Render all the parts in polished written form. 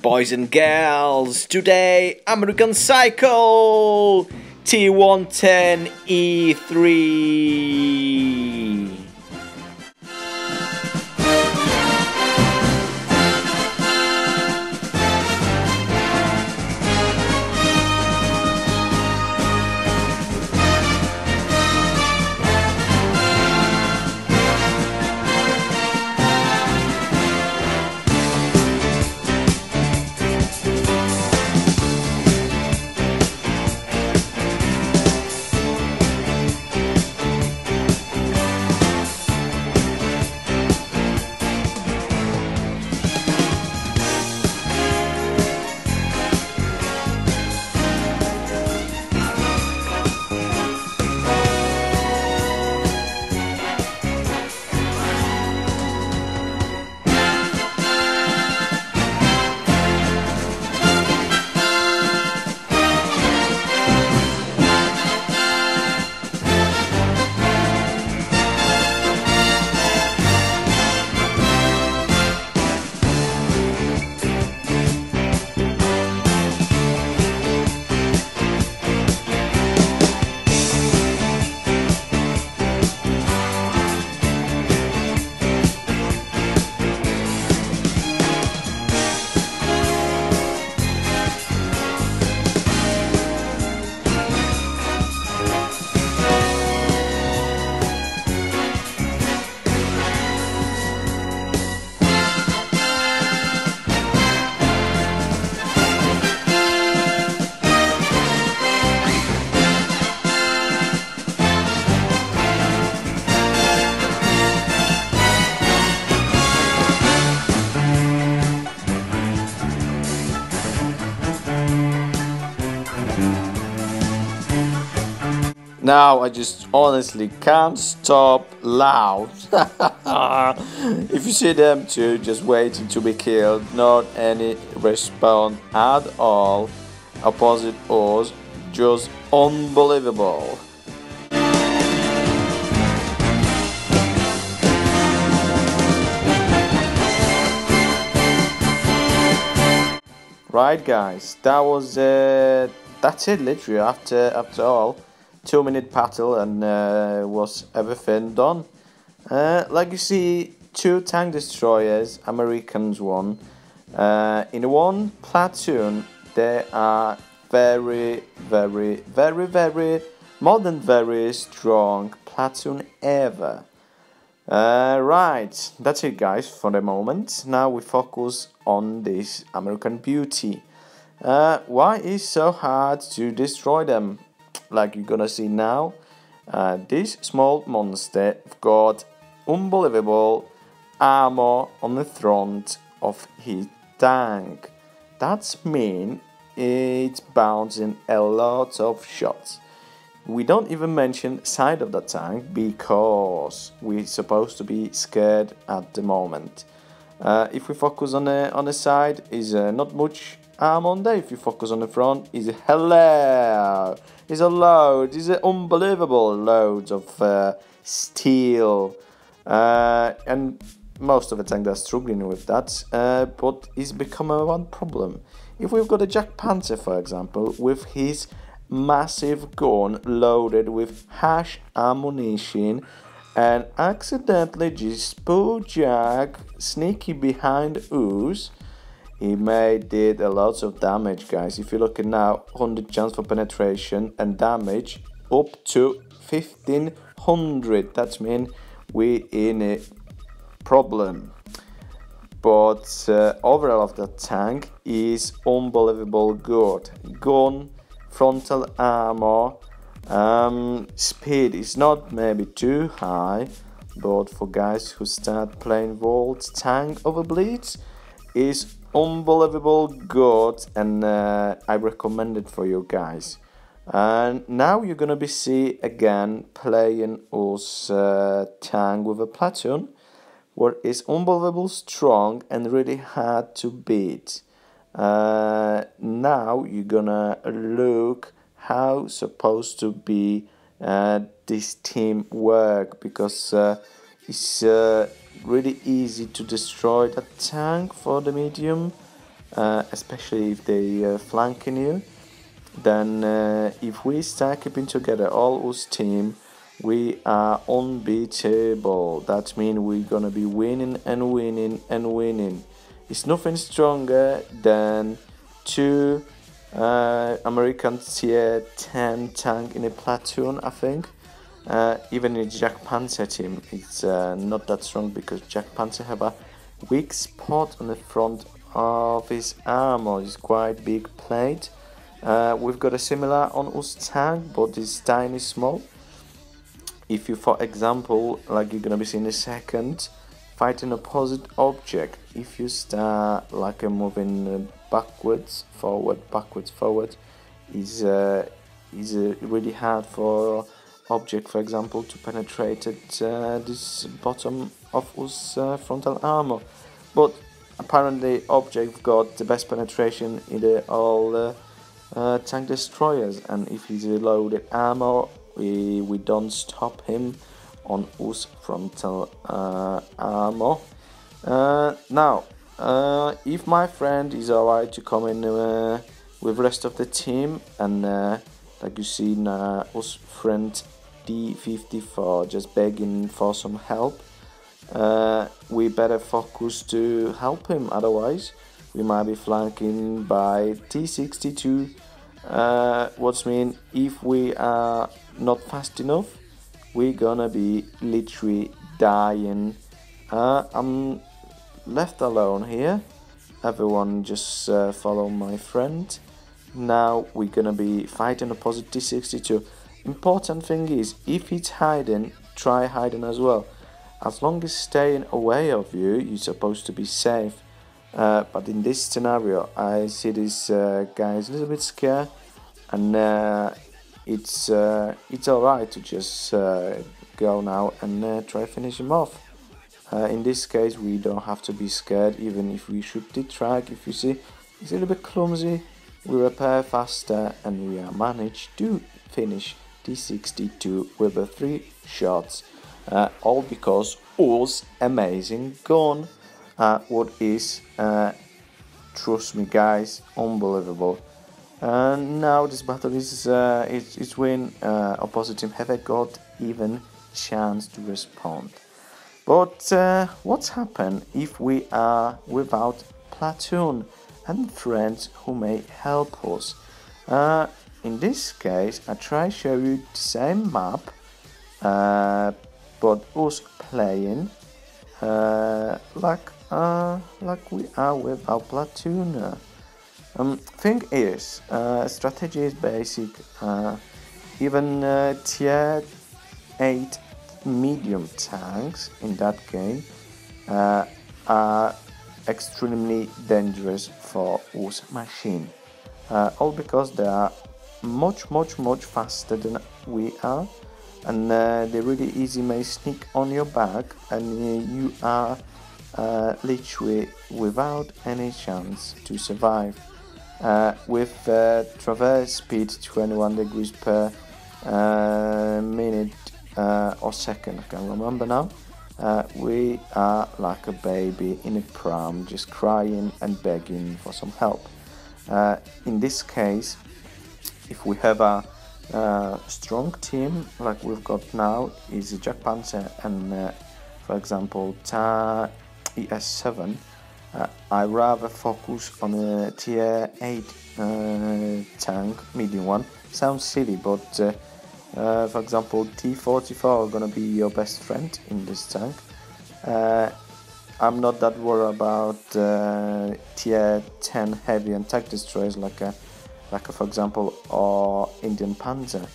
Boys and girls, today American Cycle T110 E3. Now I just honestly can't stop loud. If you see them too, just waiting to be killed, not any respawn at all. Opposite us, just unbelievable. Right guys, that's it literally after all. 2-minute battle and was everything done. Like you see, 2 tank destroyers, Americans one. In one platoon, they are very more than very strong platoon ever. Right, that's it guys for the moment. Now we focus on this American Beauty. Why is so hard to destroy them? Like you're gonna see now, this small monster got unbelievable armor on the front of his tank. That means it's bouncing a lot of shots. We don't even mention side of the tank because we're supposed to be scared at the moment. If we focus on the side, is not much armor on there. If you focus on the front, is hello. Is a load, is an unbelievable loads of steel, and most of the tank are struggling with that, but it's become one problem. If we've got a Jack Panther, for example, with his massive gun loaded with hash ammunition, and accidentally just put Jack sneaky behind us, he did a lot of damage guys. If you look at now, 100 chance for penetration and damage up to 1500. That means we in a problem. But overall of the tank is unbelievable good. Gun, frontal armor, speed is not maybe too high, but for guys who start playing World Tank over Blitz is unbelievable good, and I recommend it for you guys. And now you're gonna be see again playing us tank with a platoon where it's unbelievable strong and really hard to beat. Now you're gonna look how supposed to be this team work, because it's really easy to destroy that tank for the medium. especially if they flanking you. Then if we start keeping together all us team, we are unbeatable. That means we're gonna be winning and winning and winning. It's nothing stronger than two American tier 10 tank in a platoon, I think. Even in Jack Panzer team, it's not that strong because Jack Panzer have a weak spot on the front of his armor. It's quite big plate. We've got a similar on us tank, but it's tiny small. If you, for example, like you're gonna be seeing in a second, fight an opposite object, if you start like moving backwards, forward, is really hard for object, for example, to penetrate at this bottom of us frontal armor. But apparently object got the best penetration in the all tank destroyers, and if he's reloaded armor, we don't stop him on us frontal armor. Now if my friend is alright to come in with rest of the team, and like you see now, us friend D54 just begging for some help, we better focus to help him, otherwise we might be flanking by T62. What's mean, if we are not fast enough, we're gonna be literally dying. I'm left alone here. Everyone just follow my friend. Now we're gonna be fighting opposite T62. Important thing is, if it's hiding, try hiding as well. As long as staying away of you, you're supposed to be safe. But in this scenario, I see this guy is a little bit scared, and it's alright to just go now and try finish him off. In this case, we don't have to be scared, even if we shoot the track. If you see it's a little bit clumsy, we repair faster, and we are managed to finish T62 with the 3 shots, all because us amazing gun. What is, trust me guys, unbelievable. And now this battle is it's win. Opposite team haven't got even chance to respond. But what's happened if we are without platoon and friends who may help us? In this case, I try show you the same map, but us playing like we are with our platoon. Thing is, strategy is basic. Even tier 8 medium tanks in that game are extremely dangerous for us machine. All because they are much faster than we are, and they really easy may sneak on your back, and you are literally without any chance to survive. With traverse speed 21 degrees per minute or second, I can't remember now, we are like a baby in a pram, just crying and begging for some help. In this case, if we have a strong team like we've got now, is Jack Panzer and for example ES7, I rather focus on a tier 8 tank, medium one. Sounds silly, but for example T44 are gonna be your best friend in this tank. I'm not that worried about tier 10 heavy and tank destroyers like for example, or Indian Panzer,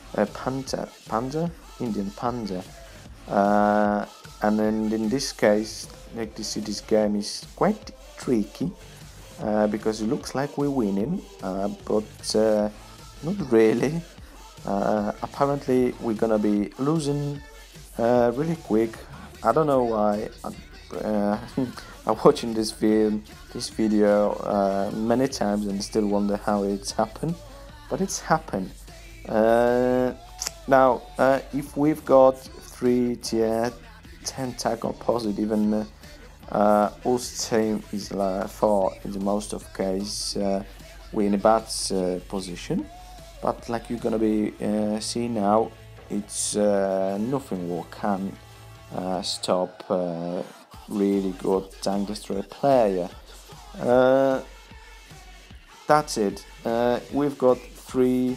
Indian Panzer, and then in this case, like you see, this game is quite tricky because it looks like we're winning, but not really. Apparently, we're gonna be losing really quick. I don't know why. I'm watching this video many times and still wonder how it's happened, but it's happened. Now, if we've got 3 tier 10 tank opposite, even Us team is for in the most of case we're in a bad position, but like you're gonna be see now, it's nothing will can stop really good tank destroyer player. That's it. We've got 3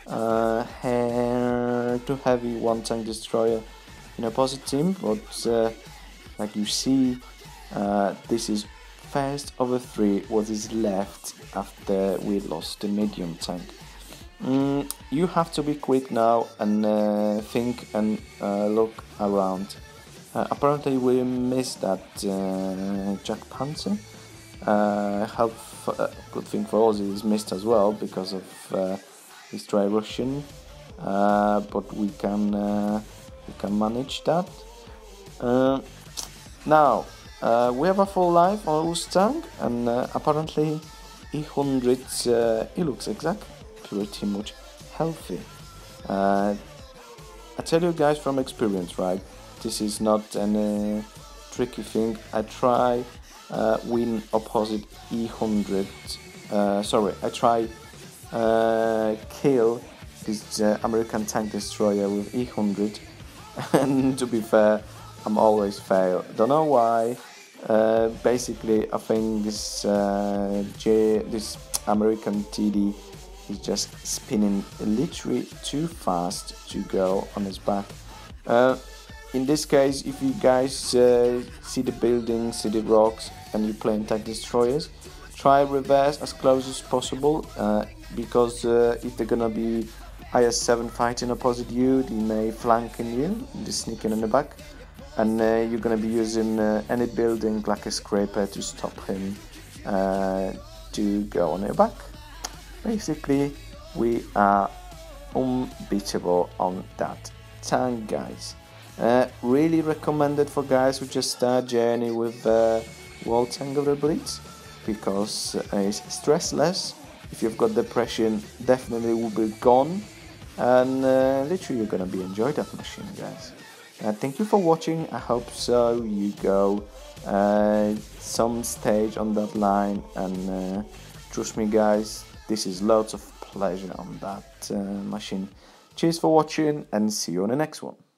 too heavy 1 tank destroyer in opposite team, but like you see, this is first of the 3 what is left after we lost the medium tank. You have to be quick now and think and look around. Apparently we missed that Jack Panzer. Good thing for us is missed as well because of his try Russian, but we can manage that. Now we have a full life on Mustang, and apparently E100 he looks exact pretty much healthy. I tell you guys from experience, right? This is not any tricky thing. I try win opposite E100. I try kill this American tank destroyer with E100, and to be fair, I'm always fail. Don't know why. Basically, I think this American TD is just spinning literally too fast to go on his back. In this case, if you guys see the buildings, see the rocks, and you're playing tank destroyers, try reverse as close as possible, because if they're gonna be IS-7 fighting opposite you, they may flank in you, just sneaking in the back, and you're gonna be using any building like a scraper to stop him to go on your back. Basically, we are unbeatable on that tank, guys. Really recommended for guys who just start journey with World Tank of the Blitz, because it's stressless. If you've got depression, definitely will be gone, and literally you're gonna be enjoy that machine, guys. Thank you for watching. I hope so you go some stage on that line, and trust me guys, this is lots of pleasure on that machine. Cheers for watching, and see you on the next one.